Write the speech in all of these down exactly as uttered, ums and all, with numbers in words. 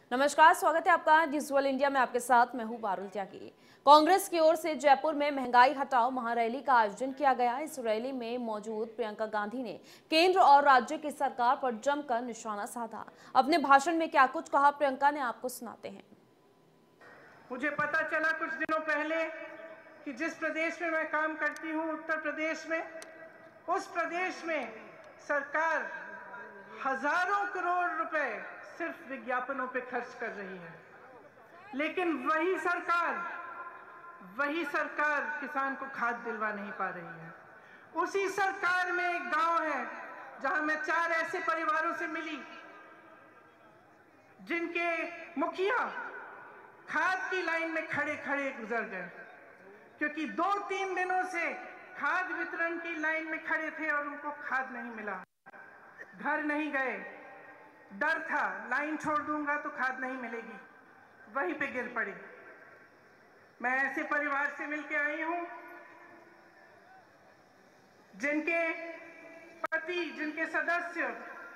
नमस्कार, स्वागत है आपका डिजिटल इंडिया में। आपके साथ मैं हूं पारुल त्यागी। कांग्रेस की ओर से जयपुर में महंगाई हटाओ महारैली का आयोजन किया गया। इस रैली में मौजूद प्रियंका गांधी ने केंद्र और राज्य की सरकार पर जमकर निशाना साधा। अपने भाषण में क्या कुछ कहा प्रियंका ने, आपको सुनाते हैं। मुझे पता चला कुछ दिनों पहले कि जिस प्रदेश में मैं काम करती हूँ, उत्तर प्रदेश में, उस प्रदेश में सरकार हजारों करोड़ रुपए सिर्फ विज्ञापनों पे खर्च कर रही है, लेकिन वही सरकार वही सरकार किसान को खाद दिलवा नहीं पा रही है। उसी सरकार में एक गांव है जहां मैं चार ऐसे परिवारों से मिली जिनके मुखिया खाद की लाइन में खड़े खड़े गुजर गए, क्योंकि दो तीन दिनों से खाद वितरण की लाइन में खड़े थे और उनको खाद नहीं मिला। घर नहीं गए, डर था लाइन छोड़ दूंगा तो खाद नहीं मिलेगी, वहीं पे गिर पड़े। मैं ऐसे परिवार से मिलके आई हूं जिनके पति, जिनके सदस्य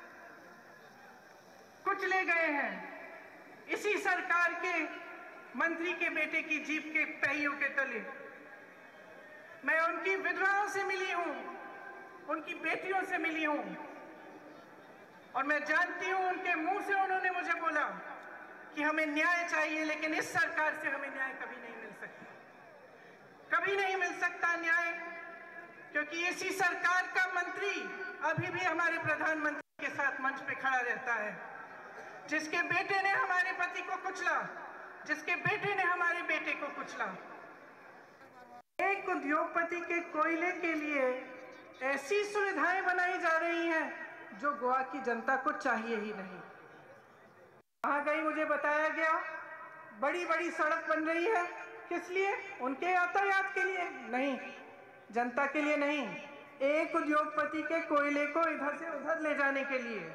कुछ ले गए हैं इसी सरकार के मंत्री के बेटे की जीप के पहियों के तले। मैं उनकी विधवाओं से मिली हूं, उनकी बेटियों से मिली हूं, और मैं जानती हूं उनके मुंह से उन्होंने मुझे बोला कि हमें न्याय चाहिए, लेकिन इस सरकार से हमें न्याय कभी नहीं मिल सकता, कभी नहीं मिल सकता न्याय, क्योंकि इसी सरकार का मंत्री अभी भी हमारे प्रधानमंत्री के साथ मंच पे खड़ा रहता है, जिसके बेटे ने हमारे पति को कुचला, जिसके बेटे ने हमारे बेटे को कुचला। एक उद्योगपति के कोयले के लिए ऐसी सुविधाएं बनाई जा रही हैं जो गोवा की जनता को चाहिए ही नहीं। वहां गई, मुझे बताया गया बड़ी बड़ी सड़क बन रही है, किस लिए? उनके यातायात के लिए नहीं, जनता के लिए नहीं, एक उद्योगपति के कोयले को इधर से उधर ले जाने के लिए।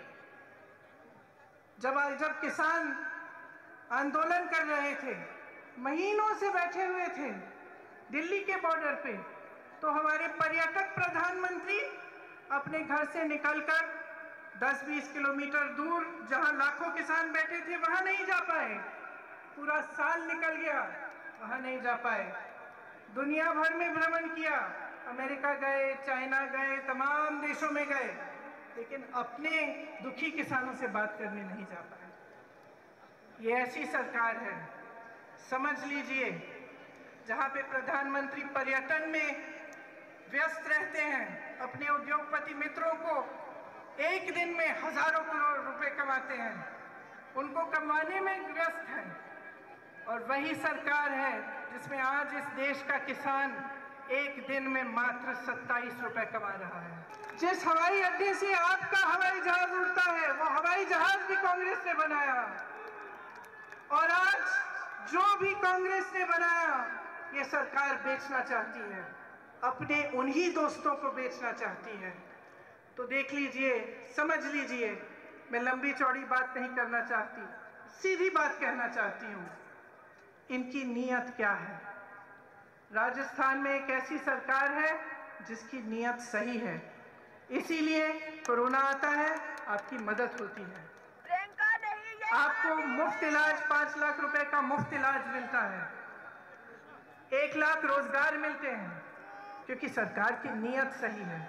जब जब किसान आंदोलन कर रहे थे, महीनों से बैठे हुए थे दिल्ली के बॉर्डर पे, तो हमारे पर्यटक प्रधानमंत्री अपने घर से निकलकर दस बीस किलोमीटर दूर जहां लाखों किसान बैठे थे वहां नहीं जा पाए। पूरा साल निकल गया, वहां नहीं जा पाए। दुनिया भर में भ्रमण किया, अमेरिका गए, चाइना गए, तमाम देशों में गए, लेकिन अपने दुखी किसानों से बात करने नहीं जा पाए। ये ऐसी सरकार है, समझ लीजिए, जहां पे प्रधानमंत्री पर्यटन में व्यस्त रहते हैं, अपने उद्योगपति मित्रों को एक दिन में हजारों करोड़ रुपए कमाते हैं, उनको कमाने में व्यस्त हैं, और वही सरकार है जिसमें आज इस देश का किसान एक दिन में मात्र सत्ताईस रुपए कमा रहा है। जिस हवाई अड्डे से आपका हवाई जहाज उड़ता है, वो हवाई जहाज भी कांग्रेस ने बनाया, और आज जो भी कांग्रेस ने बनाया ये सरकार बेचना चाहती है, अपने उन्हीं दोस्तों को बेचना चाहती है। तो देख लीजिए, समझ लीजिए, मैं लंबी चौड़ी बात नहीं करना चाहती, सीधी बात कहना चाहती हूँ, इनकी नीयत क्या है। राजस्थान में एक ऐसी सरकार है जिसकी नीयत सही है, इसीलिए कोरोना आता है, आपकी मदद होती है, आपको मुफ्त इलाज, पांच लाख रुपए का मुफ्त इलाज मिलता है, एक लाख रोजगार मिलते हैं, क्योंकि सरकार की नीयत सही है।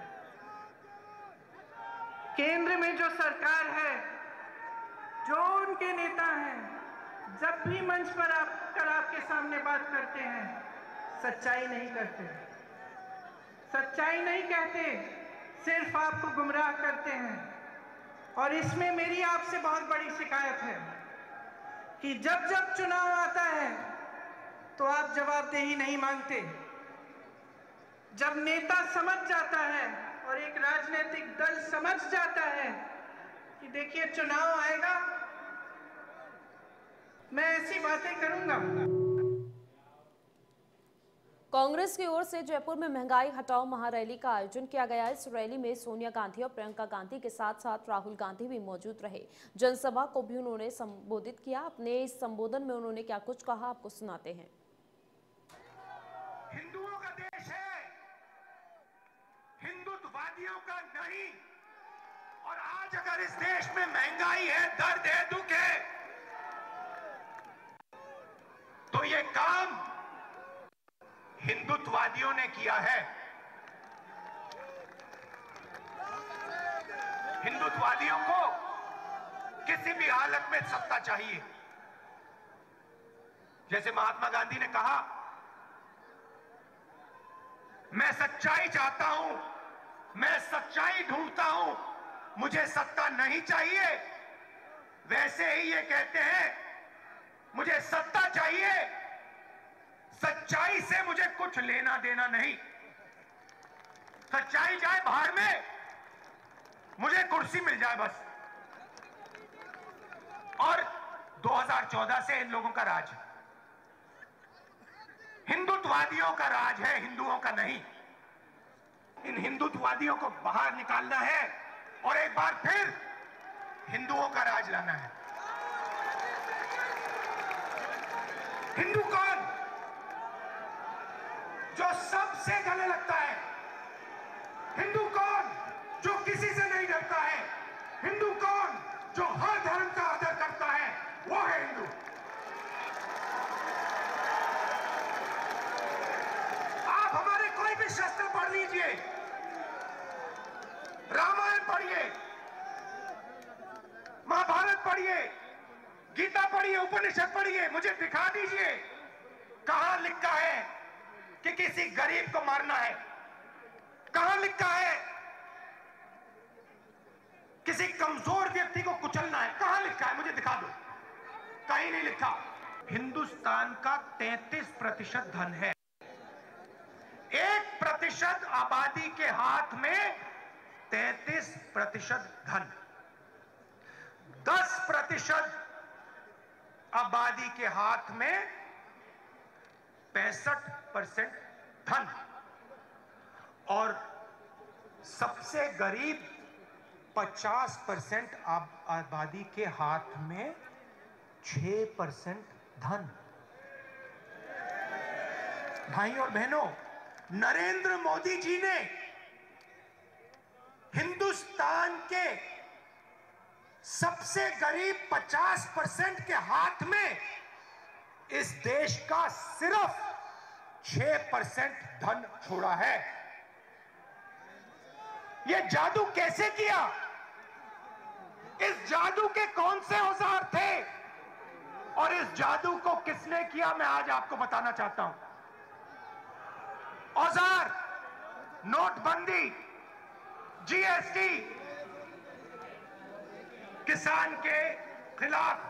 केंद्र में जो सरकार है, जो उनके नेता हैं, जब भी मंच पर आकर आपके सामने बात करते हैं, सच्चाई नहीं करते, सच्चाई नहीं कहते, सिर्फ आपको गुमराह करते हैं। और इसमें मेरी आपसे बहुत बड़ी शिकायत है कि जब जब चुनाव आता है तो आप जवाबदेही नहीं मांगते। जब नेता समझ जाता है और एक राजनीतिक दल समझ जाता है कि देखिए चुनाव आएगा, मैं ऐसी बातें करूंगा। कांग्रेस की ओर से जयपुर में महंगाई हटाओ महारैली का आयोजन किया गया। इस रैली में सोनिया गांधी और प्रियंका गांधी के साथ साथ राहुल गांधी भी मौजूद रहे। जनसभा को भी उन्होंने संबोधित किया। अपने इस संबोधन में उन्होंने क्या कुछ कहा, आपको सुनाते हैं। हिंदुओं का देश है, हिंदुत्ववादियों का नहीं। और आज अगर इस देश में महंगाई है, दर्द है, दुख है, हिंदुत्ववादियों ने किया है। हिंदुत्ववादियों को किसी भी हालत में सत्ता चाहिए। जैसे महात्मा गांधी ने कहा, मैं सच्चाई चाहता हूं, मैं सच्चाई ढूंढता हूं, मुझे सत्ता नहीं चाहिए। वैसे ही ये कहते हैं, मुझे सत्ता चाहिए, सच्चाई से मुझे कुछ लेना देना नहीं। सच्चाई जाए बाहर में, मुझे कुर्सी मिल जाए बस। और दो हज़ार चौदह से इन लोगों का राज है, हिंदुत्ववादियों का राज है, हिंदुओं का नहीं। इन हिंदुत्ववादियों को बाहर निकालना है और एक बार फिर हिंदुओं का राज लाना है। हिंदू कौन? जो सबसे गले लगता है। हिंदू कौन? जो किसी से नहीं डरता है। हिंदू कौन? जो हर धर्म का आदर करता है, वो है हिंदू। आप हमारे कोई भी शास्त्र पढ़ लीजिए, रामायण पढ़िए, महाभारत पढ़िए, गीता पढ़िए, उपनिषद पढ़िए, मुझे दिखा दीजिए कहां लिखा है कि किसी गरीब को मारना है। कहां लिखा है किसी कमजोर व्यक्ति को कुचलना है? कहां लिखा है? मुझे दिखा दो। कहीं नहीं लिखा। हिंदुस्तान का तैंतीस प्रतिशत धन है। एक प्रतिशत आबादी के हाथ में तैंतीस प्रतिशत धन। दस प्रतिशत आबादी के हाथ में पैंसठ परसेंट धन। और सबसे गरीब पचास परसेंट आबादी के हाथ में छह परसेंट धन। भाई और बहनों, नरेंद्र मोदी जी ने हिंदुस्तान के सबसे गरीब पचास परसेंट के हाथ में इस देश का सिर्फ छह परसेंट धन छोड़ा है। यह जादू कैसे किया? इस जादू के कौन से औजार थे और इस जादू को किसने किया, मैं आज आपको बताना चाहता हूं। औजार नोटबंदी, जीएसटी, किसान के खिलाफ